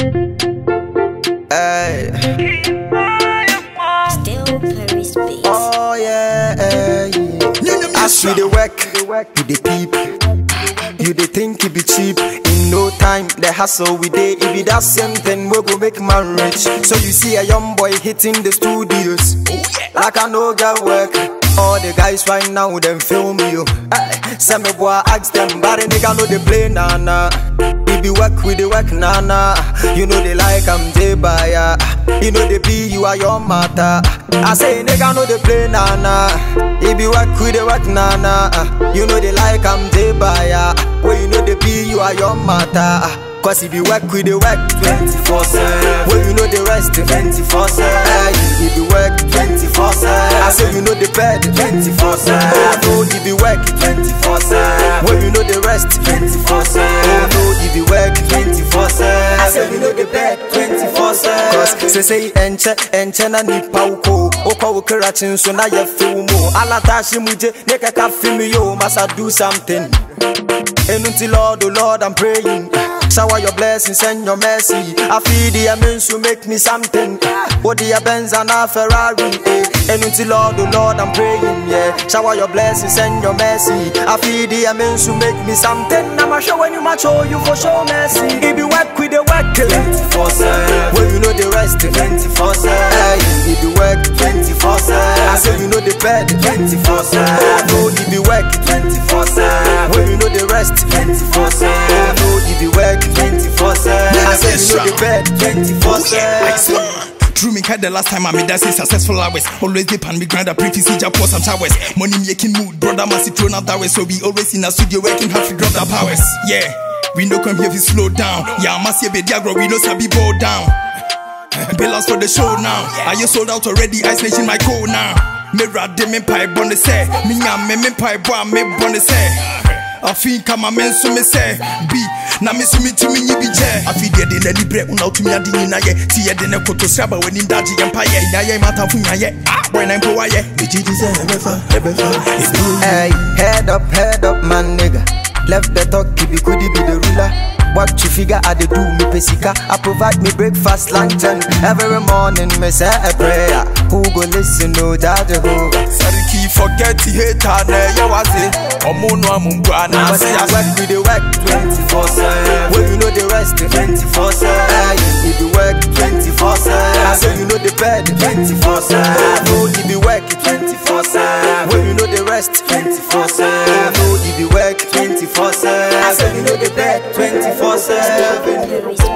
Hey. Still Perez Beatz. Oh yeah. As we dey work, you dey peep, you dey think it be cheap. In no time, the hustle we dey, it be that same thing we go make man rich. So you see a young boy hitting the studios, like I know get work. All the guys right now, them film you. Some me boy ask them, but the nigga know they play nah. We be work, we dey work nah. You know they like I'm J-Buyer. You know they be, you are your matter. I say nigga know they play nah. We be work, we dey work nah. You know they like I'm J-Buyer. Well, you know they be, you are your matter. Cause if you work, we dey work 24/7. Well, you know the rest 24/7. If you work 24/7, I say you know the bed 24/7. Oh, if you work 24/7. Well, you know the rest 24/7. Oh, if you work 24/7, I say you know the bed 24/7. Cause say enche na nipa uko okwa ukerachin so na ye feel mo. Alatashi muje neka ka feel me yo must do something. And until Lord, oh Lord, I'm praying. Shower your blessings and your mercy. I feel the immense to make me something. What the Benz and a Ferrari. And until Lord, oh Lord, I'm praying. Yeah. Shower your blessings and your mercy. I feel the immense to make me something. I'ma show when you match show you for show mercy. If you work with the work 24/7. Well, you know the rest 24/7. If you work 24/7, I say you know the bed 24/7. Oh, if you work 24/7. Well, you know the rest 24/7. Oh, if you work 24/7, I say you know the bed 24/7. True me had the last time I made that say successful hours. Always dip and me grind a pretty see pour some showers. Money making mood, brother must thrown out that way. So we always in a studio working hard to drop the powers. Yeah, we no come here to slow down. Yeah, I must say be diagro, we know sabi bow down. Bills for the show now. I you sold out already, ice nation my code now. Me rad them in pipe on the say. Me yam me pipe boy me on the say. I feel come a man so me say be na me so me to me be je. I feel the lady break una to me adi na ye. See ye den ko to saba when in daji empire na ye mata fu nya ye. Boy na mpo wa ye. The GD say ebefa. Hey, head up man nigga. Left the talk, if you could be the ruler. What you figure I do me pesika. I provide me breakfast, lunch and every morning me say a prayer. Who go listen to that Jehovah? Sorry keep forget the hater na ya wase. Omono amumbu ana say I work with the work 24/7. Well, you know the rest 24/7. If you work 24/7, I say you know the bed 24/7. Oh, if you work 24/7. Well, you know the rest 24/7. Oh, if you work 24/7, I say you know the bed 24/7.